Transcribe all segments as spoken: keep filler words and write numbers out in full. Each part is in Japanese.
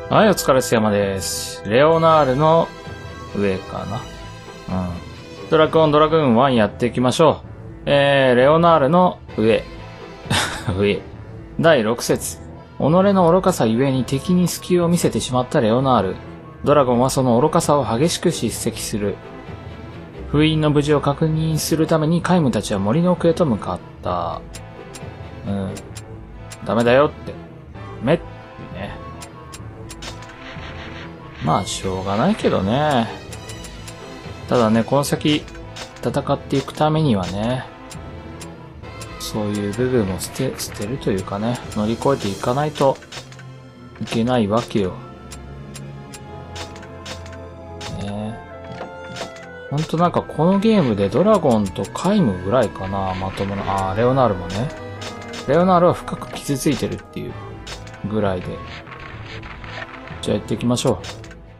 はい、お疲れ様です。レオナールの上かな。うん。ドラクオンドラグーンワンやっていきましょう。えー、レオナールの上。上。だいろく節。己の愚かさゆえに敵に隙を見せてしまったレオナール。ドラゴンはその愚かさを激しく叱責する。封印の無事を確認するためにカイムたちは森の奥へと向かった。うん。ダメだよって。めっ、ね。まあ、しょうがないけどね。ただね、この先、戦っていくためにはね、そういう部分を捨て、捨てるというかね、乗り越えていかないといけないわけよ。ね。ほんとなんかこのゲームでドラゴンとカイムぐらいかな、まともな。あー、レオナールもね。レオナールは深く傷ついてるっていうぐらいで。じゃあやっていきましょ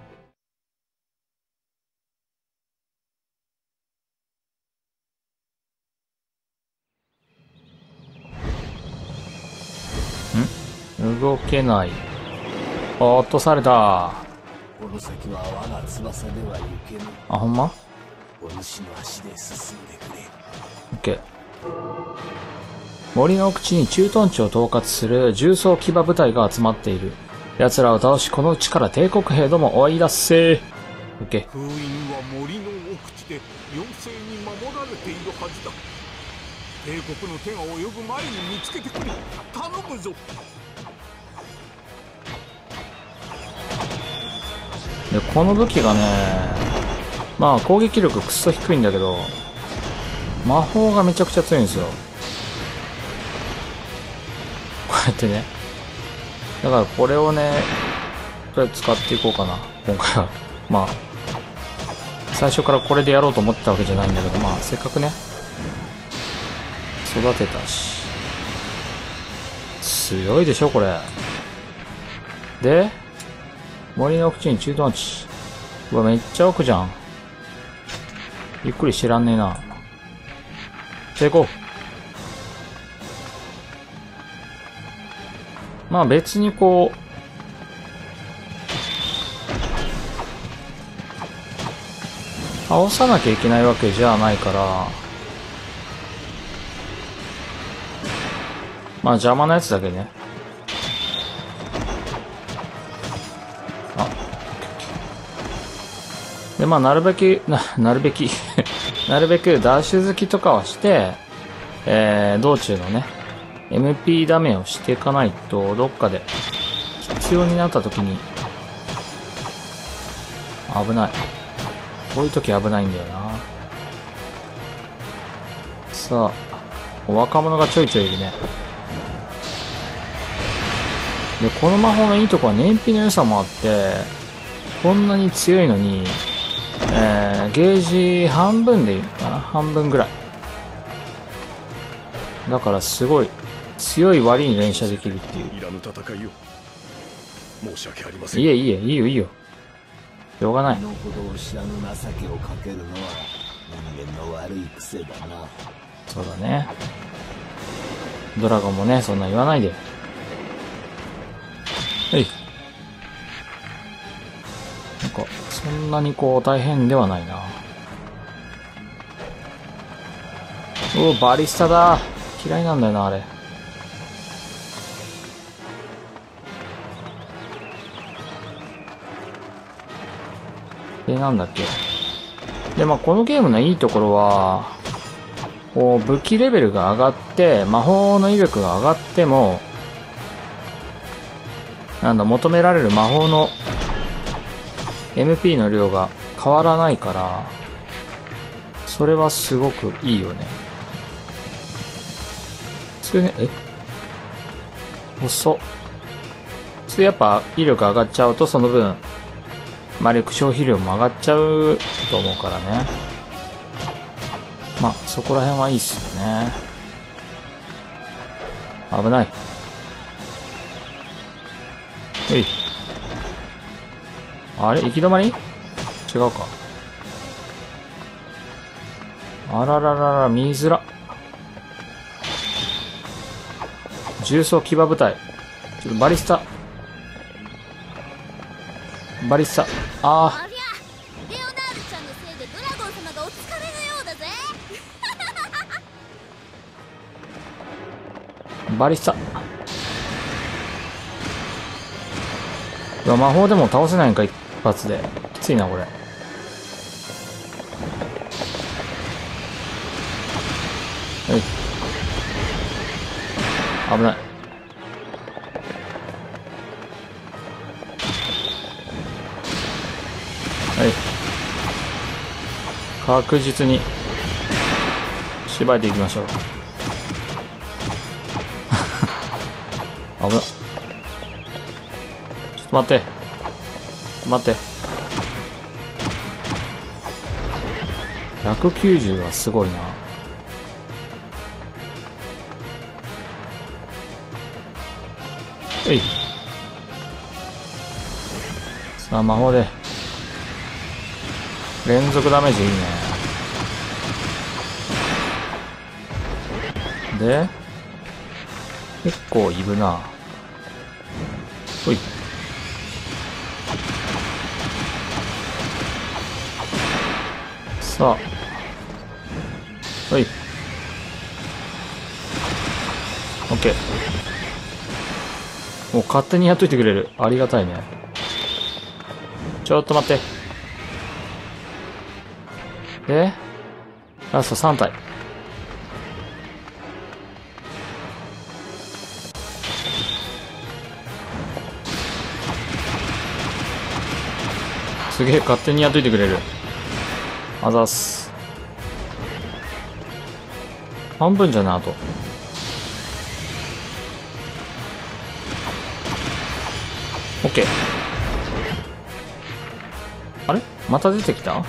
う。ん？動けない。おー、落とされた。 この先は我が翼では行けぬ。 あ、ほんま？ お主の足で進んでくれ。 オッケー。森の奥地に駐屯地を統括する重装騎馬部隊が集まっている。奴らを倒し、この地から帝国兵ども追い出せ。オッケー。 封印は森の奥地で妖精に守られているはずだ。帝国の手が及ぶ前に見つけてくれ。頼むぞ。 で、この武器がね、まあ攻撃力くっそ低いんだけど、魔法がめちゃくちゃ強いんですよ。こうやってね。だからこれをね、とりあえず使っていこうかな、今回は。まあ、最初からこれでやろうと思ってたわけじゃないんだけど、まあ、せっかくね、育てたし。強いでしょ、これ。で、森の奥地に駐屯地。うわ、めっちゃ奥じゃん。ゆっくり知らんねえな。じゃあ行こう。まあ別にこう、倒さなきゃいけないわけじゃないから、まあ邪魔なやつだけね。あ。で、まあなるべく、な、なるべき、なるべくダッシュ好きとかはして、えー、道中のね、エムピー ダメをしていかないと、どっかで必要になった時に、危ない。こういう時危ないんだよな。さあ、若者がちょいちょいいるね。で、この魔法のいいとこは燃費の良さもあって、こんなに強いのに、えー、ゲージ半分でいいのかな？半分ぐらい。だからすごい強い割に連射できるっていう。 いらぬ戦いを申し訳ありません。 いえいえ、いいよいいよ。しょうがない。 のほど知らぬ情けをかけるのは人間の悪い癖だな。 そうだね。ドラゴンもね、そんな言わないで。はい。なんか、そんなにこう大変ではないな。おお、バリスタだ。嫌いなんだよな、あれ。で、なんだっけ。で、まあ、このゲームのいいところは、こう、武器レベルが上がって、魔法の威力が上がっても、なんだ、求められる魔法の エムピー の量が変わらないから、それはすごくいいよね。それね、え遅っ。それやっぱ威力上がっちゃうとその分、魔力消費量も上がっちゃうと思うからね。まあ、そこら辺はいいっすよね。危ない。えい。あれ行き止まり？違うか。あらららら、見づら。重装騎馬部隊。ちょっとバリスタ。 バリッサ。あありゃ、レオナールちゃんのせいでドラゴン様がお疲れのようだぜ。 あ、バリッサ。うわ、魔法でも倒せないんか、一発で。きついな、これ。はい。危ない。はい。確実に縛いていきましょう。危ない。ちょっと待って。待って。ひゃくきゅうじゅうはすごいな。えい。さあ、魔法で。連続ダメージいいね。で、結構いるな。ほい。さあ。ほい。オッケー。もう勝手にやっといてくれる。ありがたいね。ちょっと待って。で、ラストさん体。すげえ、勝手にやっといてくれる。あざっす。半分じゃな、あと。オッケー。あれまた出てきた？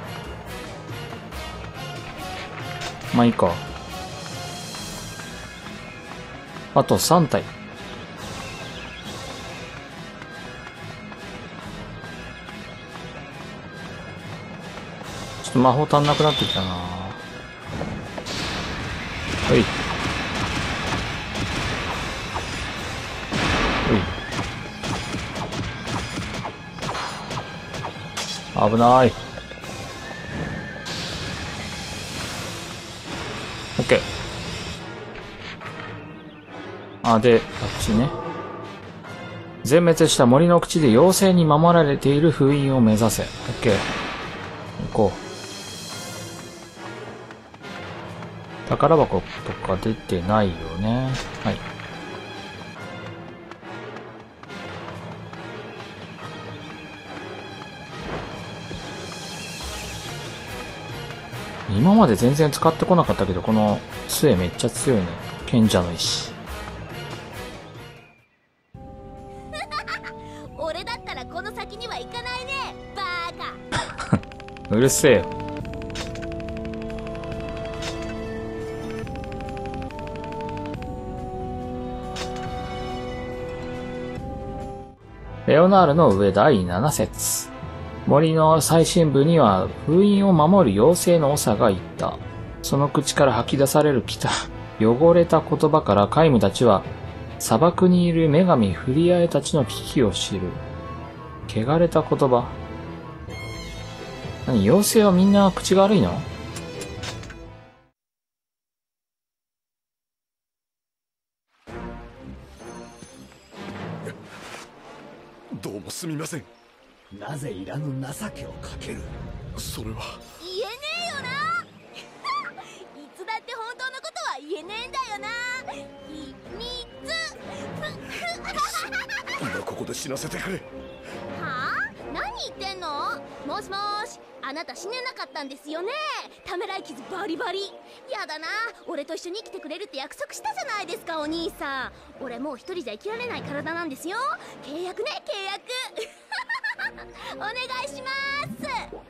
まあいいか。あとさん体。ちょっと魔法足んなくなってきたな。はい。はい。危ない。オッケー。あ、で、あっちね。全滅した森の口で妖精に守られている封印を目指せ。オッケー。行こう。宝箱とか出てないよね。はい。今まで全然使ってこなかったけど、この杖めっちゃ強いね。賢者の石。 俺だったらこの先には行かないね、バーカ。 うるせえよ。レオナールの上だいなな節。森の最深部には封印を守る妖精の長がいた。その口から吐き出される汚汚れた言葉からカイムたちは砂漠にいる女神フリアエたちの危機を知る。汚れた言葉。何、妖精はみんな口が悪いの？ どうもすみません。 なぜいらぬ情けをかける？ それは言えねえよな。いつだって本当のことは言えねえんだよな。秘密。 今ここで死なせてくれ。 はあ？何言ってんの？もしもし、あなた死ねなかったんですよね。ためらい傷バリバリ。やだな、俺と一緒に生きてくれるって約束したじゃないですか、お兄さん。俺もう一人じゃ生きられない体なんですよ。契約ね、契約。お願いします。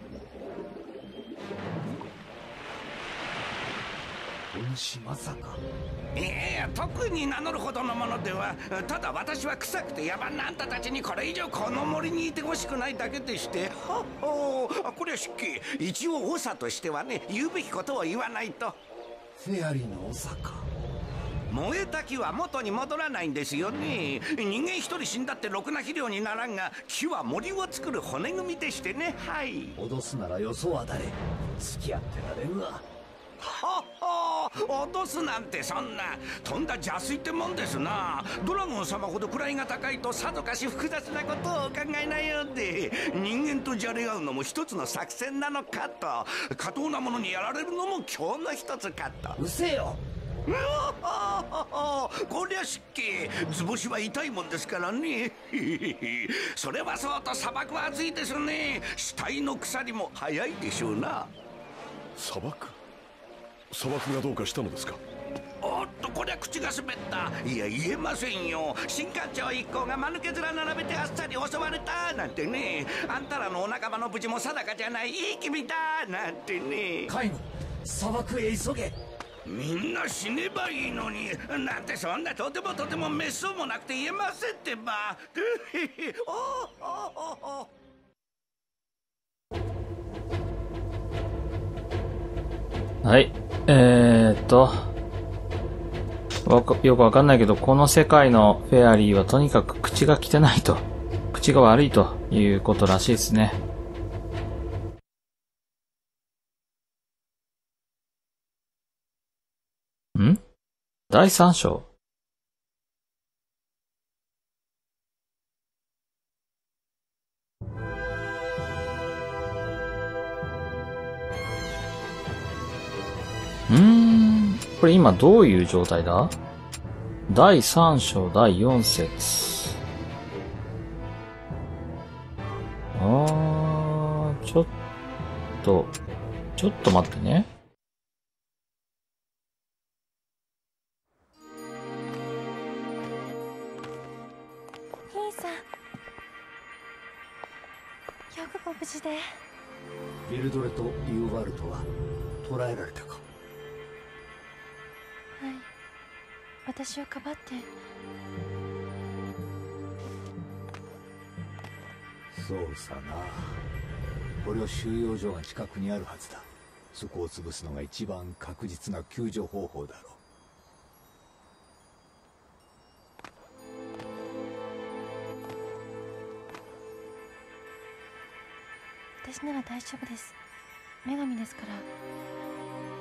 恩師まさか。 いやいや、特に名乗るほどのものでは。ただ私は臭くて野蛮なあんたたちにこれ以上この森にいてほしくないだけでして。はっほー、これは失敬。一応長としてはね、言うべきことを言わないと。 フェアリーの長か。 燃えた木は元に戻らないんですよね。人間一人死んだってろくな肥料にならんが、木は森を作る骨組みでしてね。はい。 脅すならよそは誰。付き合ってられるわ。 はは落とすなんて、そんなとんだ邪推ってもんですな。ドラゴン様ほど位が高いとさぞかし複雑なことをお考えなようで、人間とじゃれ合うのも一つの作戦なのかと、過当なものにやられるのも今日の一つかと。 うせよ。 うわこりゃ失敬。図星は痛いもんですからね。それはそうと砂漠は暑いですね。死体の腐りも早いでしょうな。 砂漠砂漠がどうかしたのですか？ おっと、こりゃ口が滑った。いや、言えませんよ。新艦長一行が間抜け面並べてあっさり襲われたなんてね。あんたらのお仲間の無事も定かじゃない。いい君だなんてね。 カイノ、砂漠へ急げ。 みんな死ねばいいのに、なんてそんなとてもとても滅相もなくて言えませんってば。おおおおはい。えーっと。わか、よくわかんないけど、この世界のフェアリーはとにかく口が汚いと。口が悪いということらしいですね。ん？だいさん章？うーん。これ今どういう状態だ？だいさん章だいよん節。あー、ちょっと、ちょっと待ってね。 兄さん、よくご無事で。 ビルドレとユーバルトは捕らえられたか？ はい、私をかばって。 そうさな。これを収容所が近くにあるはずだ。そこを潰すのが一番確実な救助方法だろう。私なら大丈夫です。女神ですから。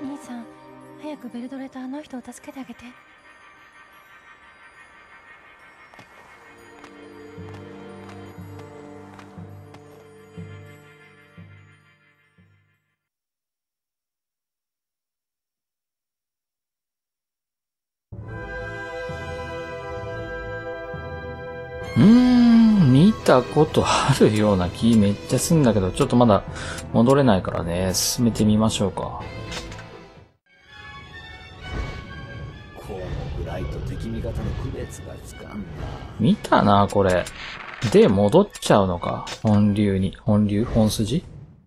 兄さん、早くベルドレとあの人を助けてあげて。 うーん、見たことあるような気めっちゃすんだけど、ちょっとまだ戻れないからね、進めてみましょうか。 こうもぐらいと敵味方の区別がつかんな。 見たな、これ。で、戻っちゃうのか。本流に。本流本筋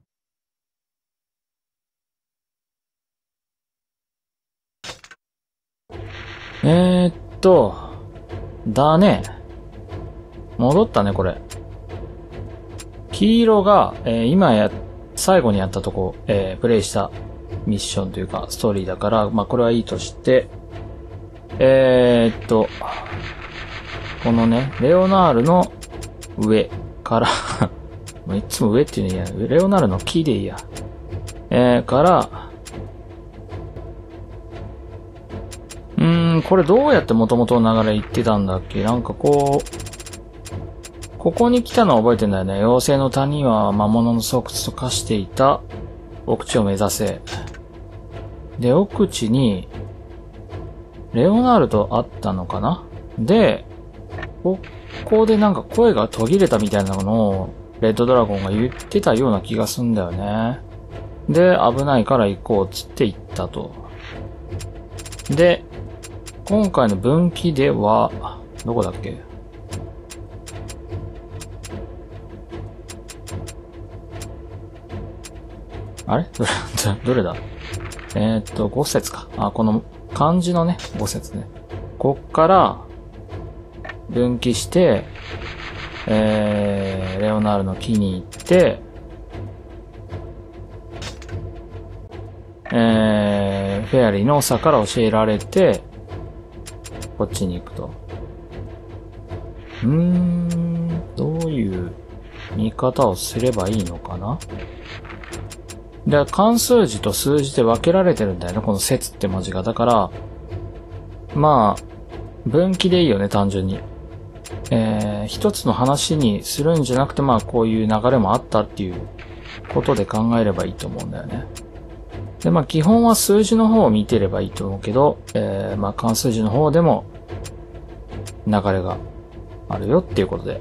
えーっと、だね。戻ったね、これ。黄色が、えー、今や、最後にやったとこ、えー、プレイしたミッションというか、ストーリーだから、まあ、これはいいとして、えーっと、このね、レオナールの上からいつも上っていうのいや、レオナールの木でいいや。えー、から、うーん、これどうやって元々の流れ行ってたんだっけ？なんかこう、ここに来たのは覚えてんだよね。妖精の谷は魔物の巣窟と化していた奥地を目指せ。で、奥地に、レオナールと会ったのかな？で、ここでなんか声が途切れたみたいなのを、レッドドラゴンが言ってたような気がすんだよね。で、危ないから行こうっつって行ったと。で、今回の分岐では、どこだっけ？あれどれ、どれだえー、っと、ご節か。あ、この漢字のね、ご節ね。こっから、分岐して、えー、レオナールの木に行って、えー、フェアリーの長から教えられて、 こっちに行くと。うーん、どういう見方をすればいいのかな。で、漢数字と数字で分けられてるんだよね、この節って文字が。だから、まあ、分岐でいいよね、単純に。えー、一つの話にするんじゃなくて、まあ、こういう流れもあったっていうことで考えればいいと思うんだよね。で、まあ、基本は数字の方を見てればいいと思うけど、えー、まあ、漢数字の方でも流れがあるよっていうことで。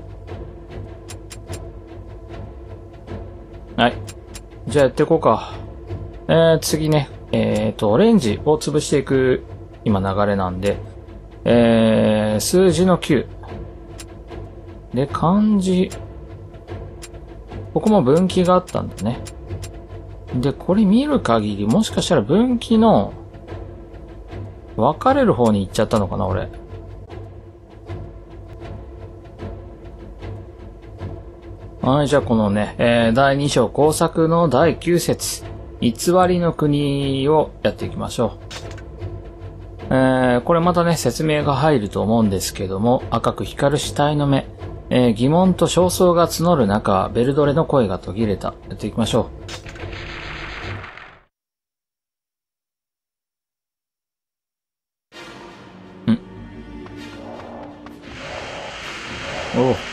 はい。じゃあやっていこうか。えー、次ね、えーと、オレンジを潰していく今流れなんで、えー、数字のきゅう。で、漢字。ここも分岐があったんだね。で、これ見る限り、もしかしたら分岐の分かれる方に行っちゃったのかな、俺。はい、じゃあこのね、えー、だいに章工作のだいきゅう節、偽りの国をやっていきましょう。えー、これまたね、説明が入ると思うんですけども、赤く光る死体の目、えー、疑問と焦燥が募る中、ベルドレの声が途切れた。やっていきましょう。んおう。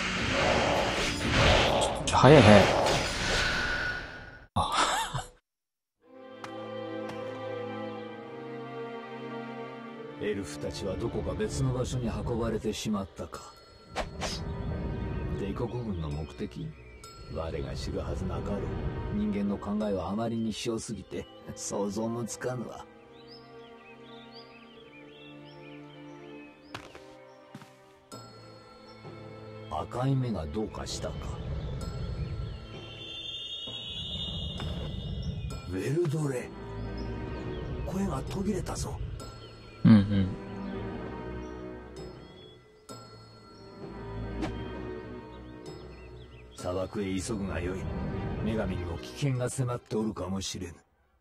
早い早い。 エルフたちはどこか別の場所に運ばれてしまったか。帝国軍の目的、我が知るはずなかろう。人間の考えはあまりに小すぎて想像もつかぬわ。赤い目がどうかしたか。ウェルドレ、声が途切れたぞ。 うんうん。 砂漠へ急ぐがよい。女神にも危険が迫っておるかもしれぬ。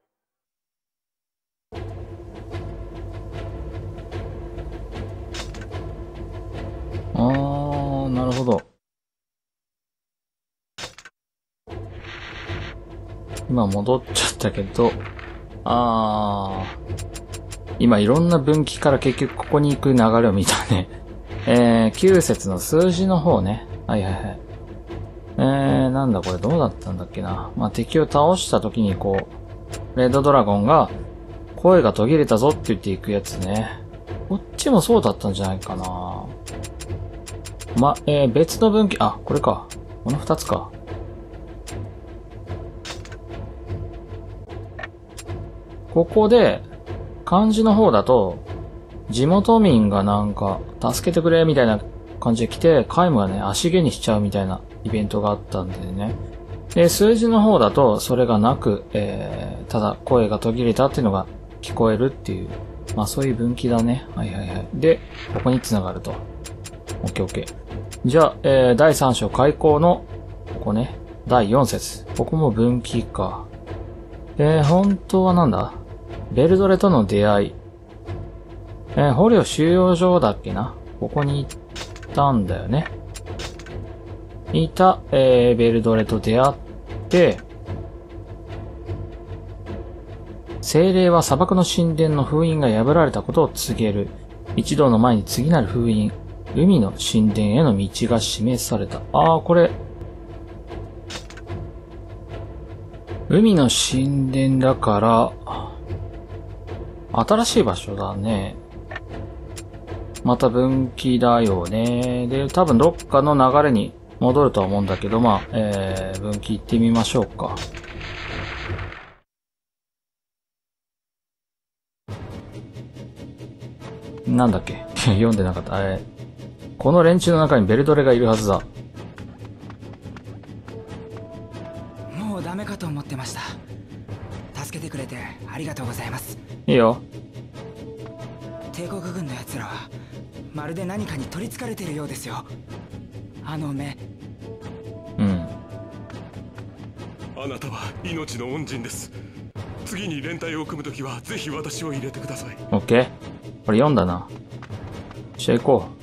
あー、なるほど。今戻っちゃったけど、あー、今いろんな分岐から結局ここに行く流れを見たね。えー、きゅう節の数字の方ね。はいはいはい。えー、なんだこれどうだったんだっけな。まあ、敵を倒した時にこう、レッドドラゴンが声が途切れたぞって言っていくやつね。こっちもそうだったんじゃないかな。ま、えー、別の分岐、あ、これか。この二つか。ここで、漢字の方だと、地元民がなんか、助けてくれみたいな感じで来て、カイムがね、足毛にしちゃうみたいなイベントがあったんでね。で、数字の方だと、それがなく、えー、ただ声が途切れたっていうのが聞こえるっていう、まあそういう分岐だね。はいはいはい。で、ここに繋がると。オッケーオッケー。じゃあ、えー、だいさん章開口の、ここね、だいよん節。ここも分岐か。えー、本当はなんだ？ベルドレとの出会い。えー、捕虜収容所だっけな？ここに行ったんだよね。いた、えー、ベルドレと出会って、精霊は砂漠の神殿の封印が破られたことを告げる。一同の前に次なる封印。海の神殿への道が示された。ああ、これ。海の神殿だから、新しい場所だね。また分岐だよね。で、多分どっかの流れに戻るとは思うんだけど、まあ、えー、分岐行ってみましょうか。なんだっけ読んでなかった。えー、この連中の中にベルドレがいるはずだ。 もうダメかと思ってました。助けてくれてありがとうございます。 いいよ。 帝国軍の奴らはまるで何かに取り憑かれているようですよ。あの目。 うん。 あなたは命の恩人です。次に連隊を組むときはぜひ私を入れてください。 オッケー。これ読んだな。 じゃあ行こ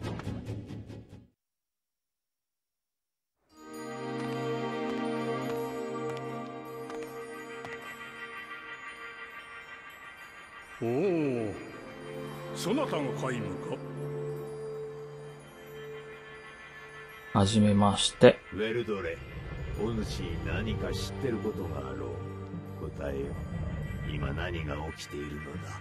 おお、そなたが皆無か。 う。はじめまして。 ウェルドレ、お主に何か知ってることがあろう。答えよ。今何が起きているのだ。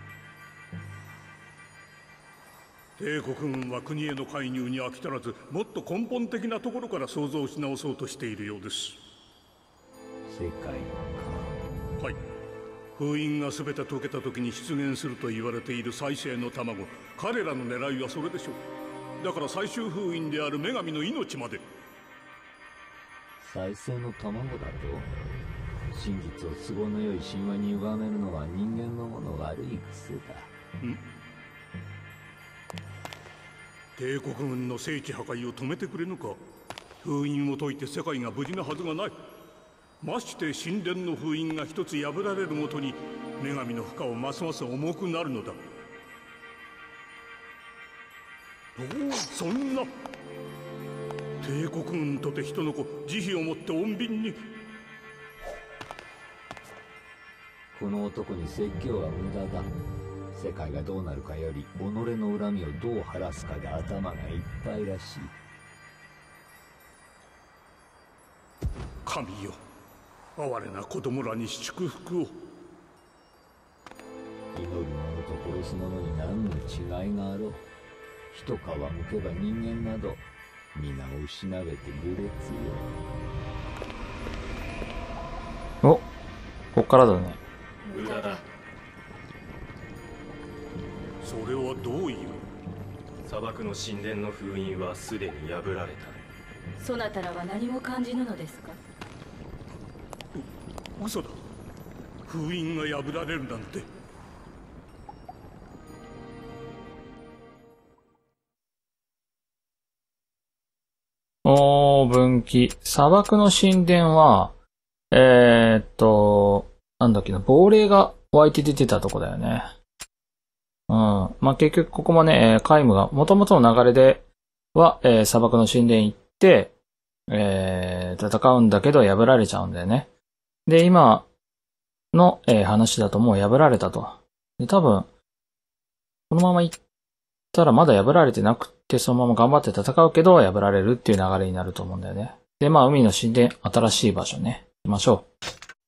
帝国軍は国への介入に飽き足らず、もっと根本的なところから創造し直そうとしているようです。 世界か。 はい。封印が全て解けた時に出現すると言われている再生の卵、彼らの狙いはそれでしょう。だから最終封印である女神の命まで。 再生の卵だと。真実を都合の良い神話に歪めるのは人間のもの悪い癖だ。 ん？帝国軍の聖地破壊を止めてくれぬか。封印を解いて世界が無事なはずがない。まして神殿の封印が一つ破られるごとに女神の負荷はますます重くなるのだ。おお、そんな。帝国軍とて人の子、慈悲をもって穏便に。 この男に説教は無駄だ。世界がどうなるかより己の恨みをどう晴らすかで頭がいっぱいらしい。 神よ、哀れな子供らに祝福を。 祈る者と殺す者に何の違いがあろう。一皮むけば人間など皆を失べて愚劣よ。 お、こっからだね。 無駄だ。 それはどういう。 砂漠の神殿の封印はすでに破られた。 そなたらは何も感じぬのですか。 う、嘘だ。封印が破られるなんて。 おー、分岐。砂漠の神殿は、えーっと、なんだっけな、亡霊が湧いて出てたとこだよね。うん。まあ、結局ここもね、えー、カイムが、元々の流れでは、えー、砂漠の神殿行って、えー、戦うんだけど破られちゃうんだよね。で、今の、えー、話だともう破られたと。で、多分、このまま行ったらまだ破られてなくて、そのまま頑張って戦うけど破られるっていう流れになると思うんだよね。で、まあ、海の神殿、新しい場所ね。行きましょう。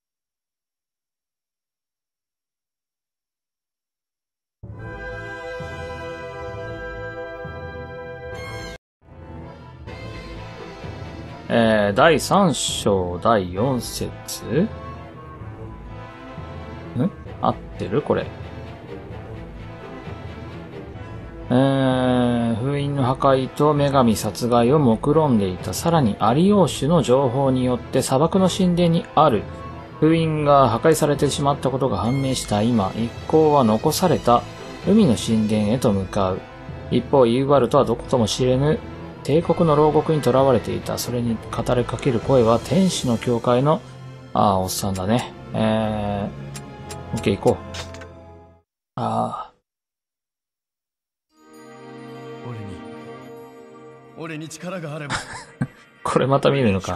えー、だいさん章だいよん節ん合ってるこれ。えー、封印の破壊と女神殺害を目論んでいた。さらにアリオーシュの情報によって砂漠の神殿にある封印が破壊されてしまったことが判明した今、一行は残された海の神殿へと向かう。一方、イーバルトはどことも知れぬ帝国の牢獄に囚われていた。それに語りかける声は天使の教会の、ああ、おっさんだね。えー、オッケー行こう。ああ。 俺に、俺に力があれば。 これまた見るのか。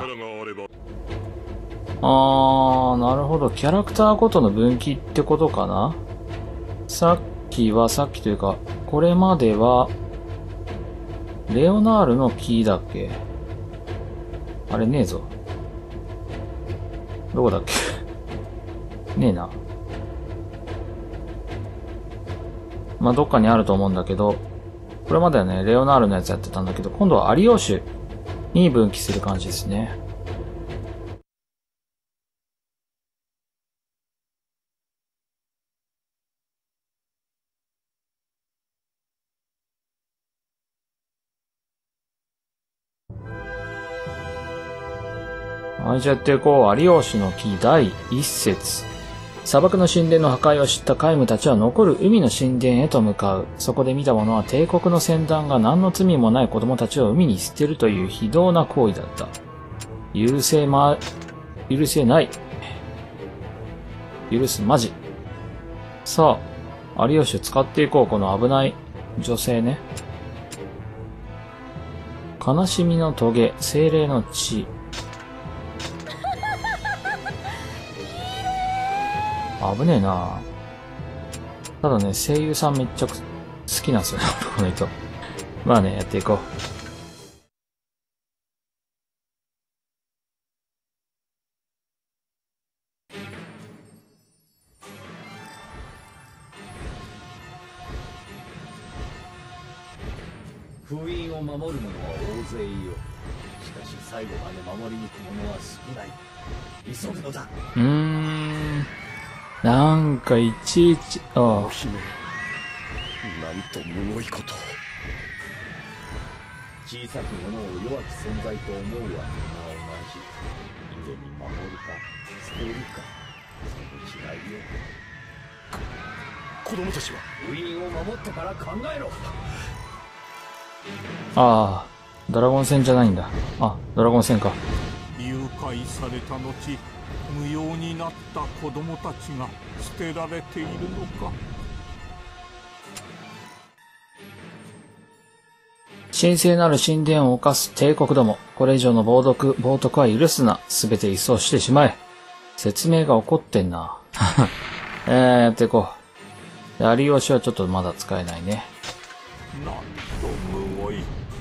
あー、なるほど。キャラクターごとの分岐ってことかな。さっきは、さっきというか、これまでは、レオナールのキーだっけ？あれねえぞ。どこだっけ？ねえな。まあ、どっかにあると思うんだけど、これまではね、レオナールのやつやってたんだけど、今度はアリオーシュに分岐する感じですね。はい、じゃあやっていこう。アリオーシュの木だいいっ節。砂漠の神殿の破壊を知ったカイムたちは残る海の神殿へと向かう。そこで見たものは帝国の船団が何の罪もない子供たちを海に捨てるという非道な行為だった。許せま、許せない。許すまじ。さあ、アリオーシュ使っていこう。この危ない女性ね。 悲しみの棘、精霊の血。危ねえな。ただね、声優さんめっちゃ好きなんですよね、この人。まあね、やっていこう。 封印を守る者は大勢いよう。しかし最後まで守り抜く者は少ない。急ぐのだ。 うーん。なんかいちいち、ああ。 姫、なんとむごいことを。 小さく者を弱き存在と思うは皆同じ。故に守るか捨てるか、その違いよ。 子供たちは封印を守ってから考えろ。 ああ、ドラゴン戦じゃないんだ。あ、ドラゴン戦か。 誘拐された後、無用になった子供たちが捨てられているのか。 神聖なる神殿を犯す帝国ども。これ以上の冒涜、冒涜は許すな。すべて一掃してしまえ。説明が起こってんな。えー、やっていこう。で、有吉はちょっとまだ使えないね。 なんとむごい。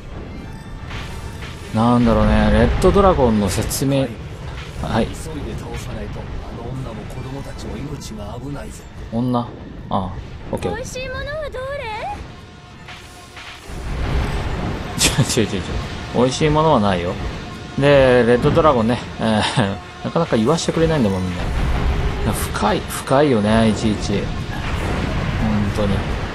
なんだろうね、レッドドラゴンの説明。はい。 急いで倒さないと、あの女も子供たちも命が危ないぞ。 女？ああ、オッケー。 美味しいものはどれ？ 違う違う違う。美味しいものはないよ。で、レッドドラゴンね、えー、なかなか言わしてくれないんだもんみんな。深い、深いよね、いちいち。本当に。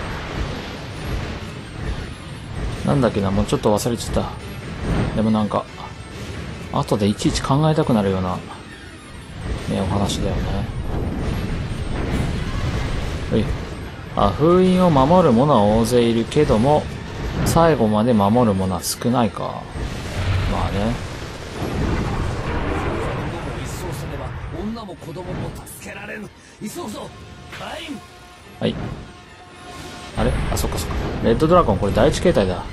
なんだっけな、もうちょっと忘れちゃった。でもなんか、後でいちいち考えたくなるような、ね、お話だよね。はい。あ、封印を守る者は大勢いるけども、最後まで守る者は少ないか。まあね。 一掃すれば女も子供も助けられる。急ぐぞ、カイン。 はい。あれ？あ、そっかそっか。レッドドラゴン、これ第一形態だ。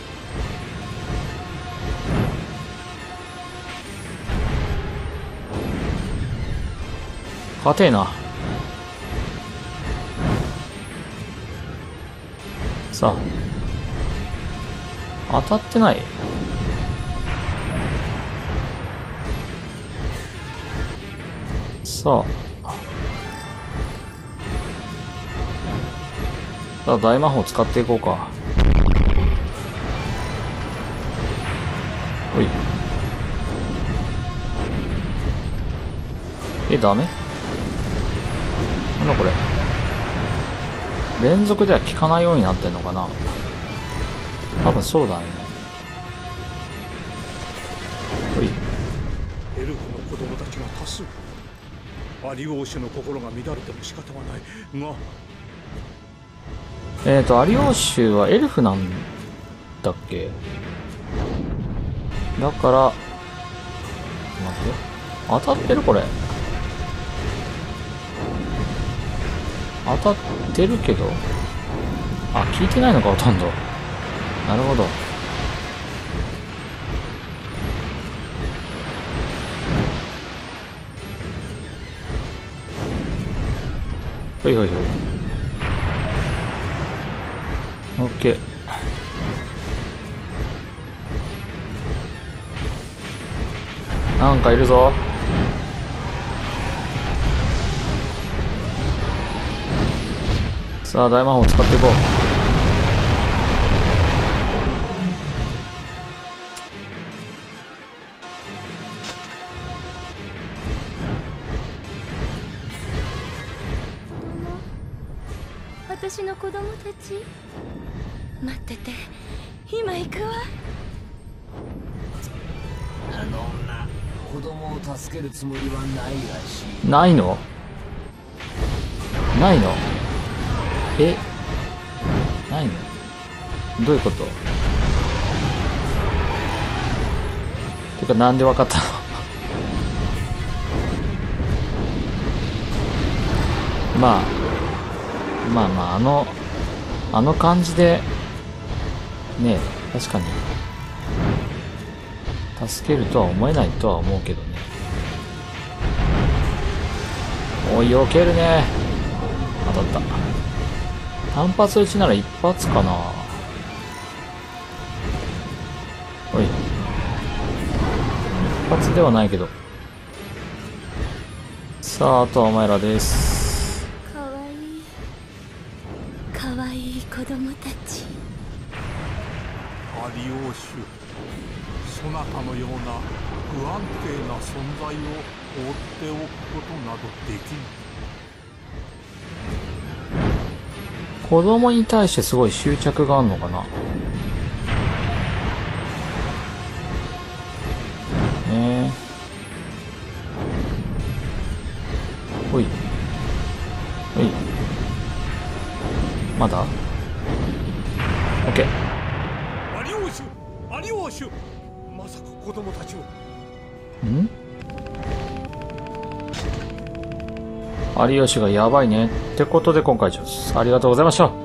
勝てえな。さあ。当たってない？さあ。さあ、大魔法使っていこうか。ほい。え、ダメ？なんだこれ。連続では効かないようになってんのかな？多分そうだね。ほい。 エルフの子供たちが多数。アリオーシュの心が乱れても仕方はないが。 えーと、アリオーシュはエルフなんだっけ？だから、待って。当たってるこれ。当たってるけど。あ、聞いてないのかほとんど。なるほど。ほいほいほい。オッケー。なんかいるぞ。さあ、大魔法使っていこう。 私の子供たち待ってて、今行くわ。 あの女、子供を助けるつもりはないらしい。 ないの？ないの？え？ないの？どういうこと？てか、なんでわかったの？まあまあまあ、あのあの感じでねえ、確かに助けるとは思えないとは思うけどね。おい、避けるね。当たった。単発撃ちなら一発かな。おい。一発ではないけど。さあ、あとはお前らです。 かわいい。かわいい子供たち。 アリオーシュ、そなたのような不安定な存在を放っておくことなどできぬ。 子供に対してすごい執着があるのかな。ねえ。ほい。ほい。まだ？オッケー。 アリオーシュ、アリオーシュ、まさか子供たちを。 ん？有吉がやばいねってことで今回です。ありがとうございました。